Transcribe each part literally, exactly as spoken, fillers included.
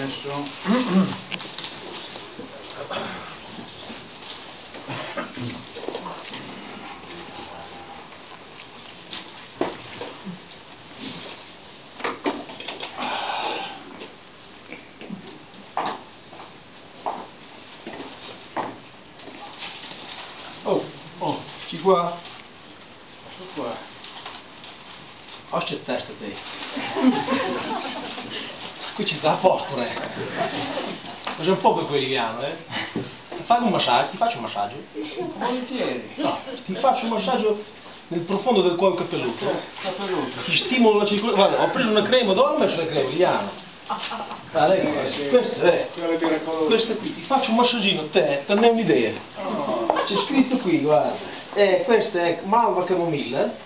Adesso oh, oh, ci qua. questo qua. Oh, c'è testa te. Qui ci sta a posto, eh. C'è un po' per quell'iliano, eh. Fai un massaggio, ti faccio un massaggio. Volentieri. No, ti faccio un massaggio nel profondo del cuoio capelluto. Capelluto. Ti stimolo la circolazione. Guarda, ho preso una crema, dove ho messo la crema, Liliana? Ah, lei, questa, eh. Quella miracolosa. Questa qui, ti faccio un massaggino, te, te ne hai un'idea. C'è scritto qui, guarda. Eh, questa è malva camomilla.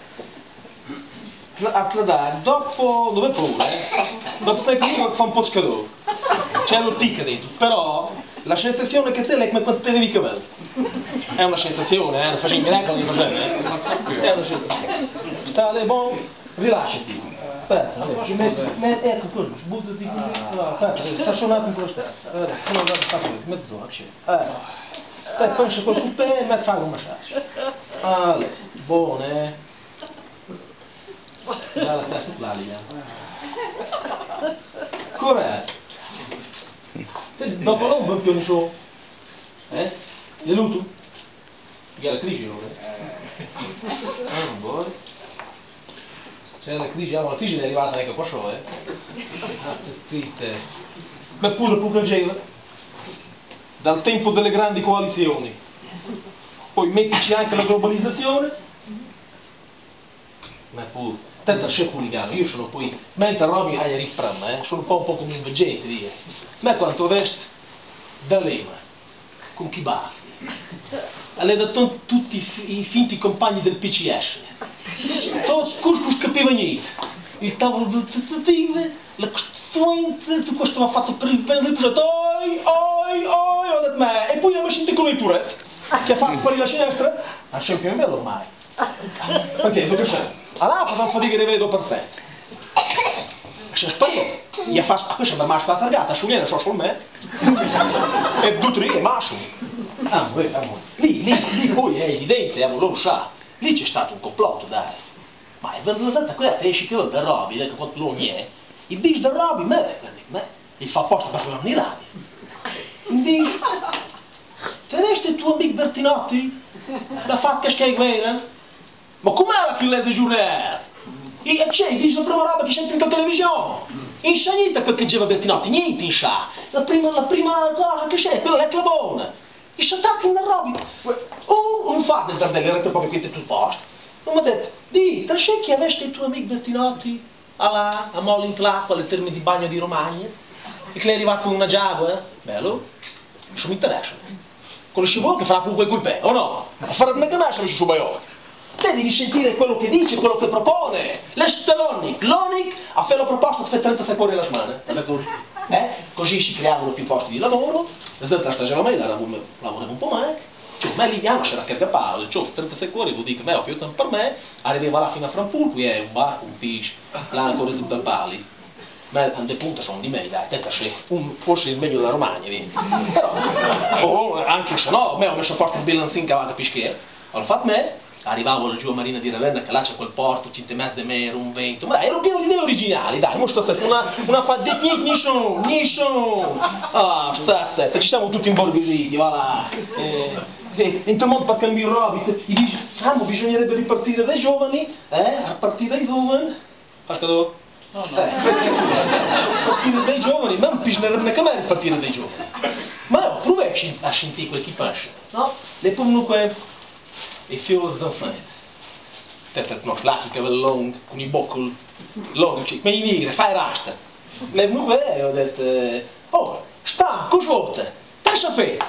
A tradare, dopo, dove paura, eh? Dopo stai qui fa un po' di scadore. C'è l'ottica dentro, però la sensazione che te è come quando te levi i capelli. È una sensazione, eh? Non facevi i miracoli, non facevi, eh? È una sensazione. Sta lì, buon, rilasciati. Aspetta, allora, ci metti, metti, ecco così, buttati così. Aspetta, sta suonando un po' lo stesso. Allora, come guarda, sta qui, mezz'ora, c'è. Eh, te pensa col coupé e metti fare un massaggio. Allora, buono, eh? Dai la testa là, lì. Corretto. Dopo non va più in su. Eh? Gli luto? Perché la crisi ora? Ah, non vuoi? C'è la crisi, la crisi è arrivata anche qua sopra, eh? Tritte. Ma pure pure gela. Dal tempo delle grandi coalizioni. Poi mettici anche la globalizzazione. Ma pure. Tanto c'è culigano, io sono qui, mentre Roby hai rispramma, eh? Sono un po' un po' come un veggente, dire. Ma quanto veste da lema, con chi baffi, alle da tutti i, i finti compagni del P C S, tutti cuscus capiva niente, il tavolo di trattative, la costituente, tutto questo mi ha fatto per il bene del progetto, oi, oi, oi, ho detto me, e poi mi ha sentito come i Tourette, che ha fatto sparire la finestra, ha sempre più bello ormai, perché, perché c'è? Allora facciamo fatica di vedere per sé. Se spero, gli fa a questa da masca targata, su viene solo me. E due tre e massimo. Ah, lì, lì, lì poi è evidente, lo sa. Lì c'è stato un complotto, dai. Ma è venuta quella te esci che da Roby, che quanto non è. Il dice da Roby, me, me, il fa apposta per non mi rabbia. Il dice, te resti il tuo amico Bertinotti? La fatta che è guerra? Ma com'era che lei giurare? E c'è, dice la prima roba che sente in televisione. Non sa niente perché diceva Bertinotti, niente in sa. La prima, la prima cosa che c'è, quella è clabona. E si attacca in roba. Oh, un fatto nel tardello, era proprio qui tutto il posto. Non mi ha detto, di, te sai che aveste il tuo amico Bertinotti? Là, a Mollo in Clacqua, alle terme di bagno di Romagna? E che lei è arrivato con una Jaguar? Bello? Non mi interessa. Conosci voi che farà pure quel pè, o no? Ma farebbe una gamassa su Baione. Te devi sentire quello che dice, quello che propone. L'Onic, l'Onic ha fatto la proposta per trentasei ore alla settimana. Eh? Così si creavano più posti di lavoro, la stagione mai lavorava un po' male. Cioè, ma Liliana c'era che capava, cioè, trentasei ore vuol dire che me ho più tempo per me, arrivava là fino a Frankfurt, qui è un bar, un pisce, là ancora su dal pali. Ma a dei punti sono di me, dai, te un, forse il meglio della Romagna, vedi? Però, oh, anche se no, me ho messo a posto un bilancino che va a capisce. Ho fatto me. Arrivavo laggiù a Marina di Ravenna, che là c'è quel porto, cinque mezzo di mare, un vento, ma dai, ero pieno di idee originali, dai, mo sta una, una fa, nisson, nisson, ah, sta setta, ci siamo tutti imborghesiti, va là, eh, eh, in modo per cambiare Roby, gli dice, Famo, bisognerebbe ripartire dai giovani, eh, a partire dai giovani, Pascadò? No, no, eh, partire dai giovani, ma non bisognerebbe neanche mai ripartire dai giovani, ma no, provaci a sentire quel chi passa, no? Le comunque e fiori zanfante. Te no, slacchi capelli lunghi, con i boccoli lunghi, ma i nigri, fai rasta. Le venuve e ho detto, oh, sta, cos'otte, te sa fete?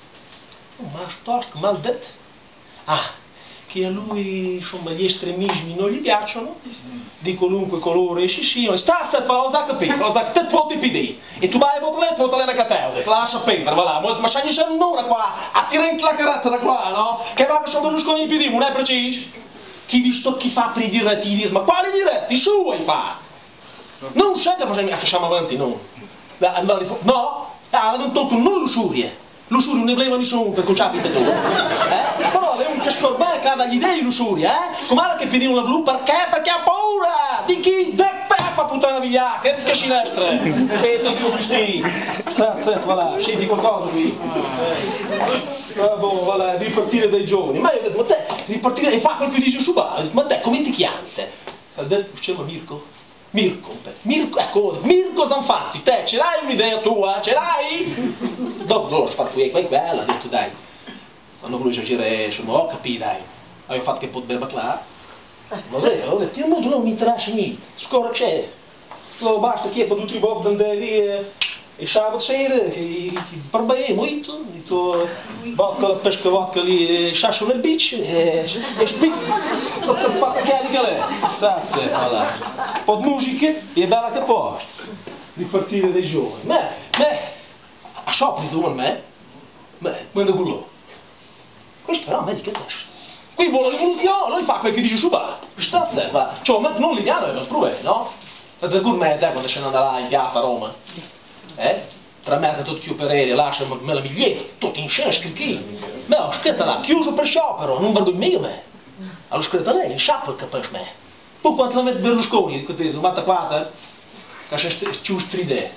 Oh, ma storto, maledetto. Ah, che a lui, insomma, gli estremismi non gli piacciono, di qualunque colore esci siano, sta se fa lo sa capire, lo sa te voti P D, e tu vai a votare, votare una catena, lascia perdere, va là, ma c'è una qua, a tirare la caretta da qua, no? Che va che sono Berlusconi P D, non è preciso? Chi visto chi fa per i diretti, ma quali diretti? I suoi fa! Non sai che facciamo, che siamo avanti, no? No? Ah, non tolto non lussurie. Lussurie non ne voleva nessuno per conciare il eh? Però è un cascor bene che ha dagli dei lussuria, eh? Com'è che pedino la blu? Perché? Perché ha paura! Di chi? De Peppa puttana via! Che che sinestre! Ripeto, Dio Cristino! Sta attento, va là, senti qualcosa qui? Eh. Ah, boh, va là, devi partire dai giovani. Ma io ho detto, ma te, devi partire e fa quello che dici su bar. Ho detto, ma te, come ti chiami te? Ha detto, usciva Mirko? Mirko, Mirko, ecco, Mirko Zanfatti, te ce l'hai un'idea tua? Ce l'hai? Dopo dovevo sfarfugliare qua e quella, ho detto dai, non volevo esagerare, insomma, ho capito dai, avevo fatto che un po' di baclà, vabbè, ho detto, io non mi interessa niente, scorra c'è, basta che per due o tre volte andare via, e sabato sera, che per bene, molto, ho detto, vodka la pesca vodka lì, sciascio nel beach, e spizzo, ho fatto che di calè, stassi, voilà. Un po' di musica e bella che posto, ripartire dai giovani. Ma, ma, a sciopero a me, ma, quando quello, questo però a me di che pesce. Qui vuole rivoluzione, lui fa quel che dice su bar, stassi, va, cioè, ma non li diano, non provare, no? Perché gourmet, eh, quando scende là in piazza a Roma, eh? Tra mezzo tutti gli operatori lasciano me la biglietta, tutti in scena, scricchini. Ma ho scritto là, chiuso per sciopero, non vergogno mica me. Allora scritto lei, il sciopero che per me. Poi quanto la mette Berlusconi, dico te, novantaquattro, che c'è chiuso tre idee.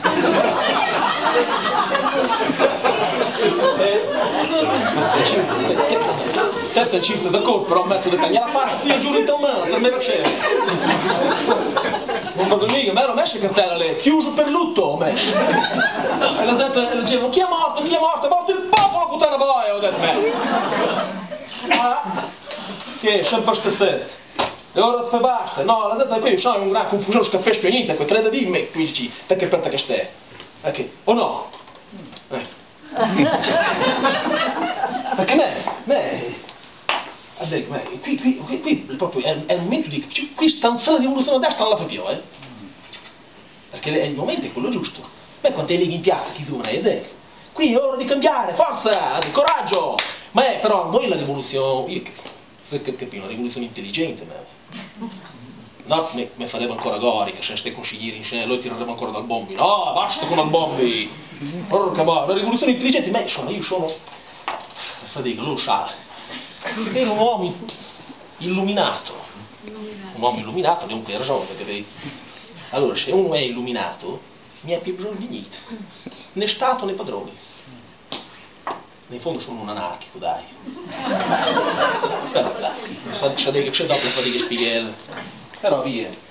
Certo è cinque da colpo, però metto di cagnare la faccia, ti giuro in tal mano, per me va c'è. Non vergogno mica, me l'ho messo in cartella lei, chiuso per lutto ho messo. E la gente diceva, chi è morto, chi è morto, è morto il popolo, puttana boia, ho detto me. Ah, che è, sempre stezzette. E ora fa basta, no, la gente qui c'è una gran confusione, non capisco più niente, quei tre da dimmi, qui dici, perché per te che stai? Ok, o no? Eh. Perché me, me, vabbè, me, qui, qui, qui, qui proprio è, è il momento di, qui sta la rivoluzione a destra non la fa più, eh? Perché è il momento, è quello giusto. Beh, quante leghe in piazza, chi sono, ed è? Qui è ora di cambiare, forza, coraggio! Ma è però, voi la rivoluzione, io che capisco, una rivoluzione intelligente, ma... No, mi farebbe ancora gori, che se stai consiglieri in scena, noi tireremo ancora dal bombi. No, basta con il bombi! Porca boia, una rivoluzione intelligente, ma insomma, io sono... Fatica, lo sa. È un uomo illuminato. Un uomo illuminato, ne ho un ragione, perché... Allora, se uno è illuminato, mi ha più bisogno di niente. Né Stato né padroni. In fondo sono un anarchico, dai. Però dai, sa che c'è dopo le fatiche spighelle. Però via.